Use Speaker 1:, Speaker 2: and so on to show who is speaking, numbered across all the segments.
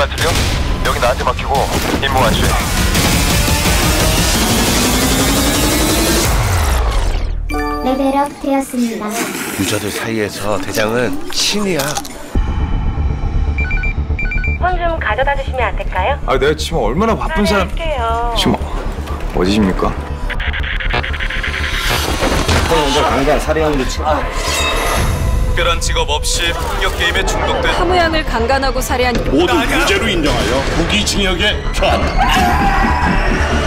Speaker 1: 안 들려? 여기 나한테 맡기고 임무 완수해.
Speaker 2: 레벨업 되었습니다.
Speaker 3: 유저들 사이에서 대장은 신이야.
Speaker 4: 손 좀 가져다 주시면 안 될까요?
Speaker 1: 아, 내가 지금 얼마나 바쁜 사람. 지금 어디십니까?
Speaker 5: 먼저 강간 살해형도 치고.
Speaker 1: 특별한 직업 없이 폭력 게임에 중독된
Speaker 4: 사무양을 강간하고 살해한
Speaker 5: 모두 무죄로 인정하여 무기징역에 처한다.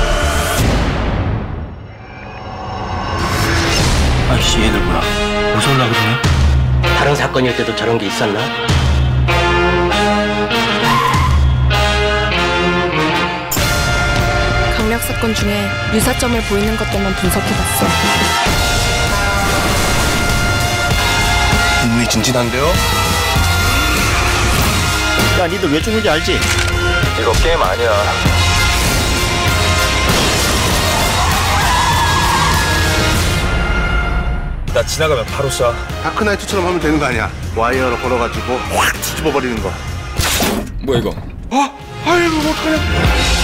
Speaker 3: 아이씨, 얘들 뭐야? 무서울라 그러네?
Speaker 6: 다른 사건일 때도 저런 게 있었나?
Speaker 4: 강력 사건 중에 유사점을 보이는 것들만 분석해봤어.
Speaker 3: 흥미진진한데요?
Speaker 5: 야, 니들 왜 죽는지 알지?
Speaker 1: 이거 게임 아니야. 나 지나가면 바로 쏴.
Speaker 3: 다크나이트처럼 하면 되는 거 아니야? 와이어로 걸어가지고 확 뒤집어버리는 거.
Speaker 1: 뭐야 이거?
Speaker 3: 아이고 어떡하냐.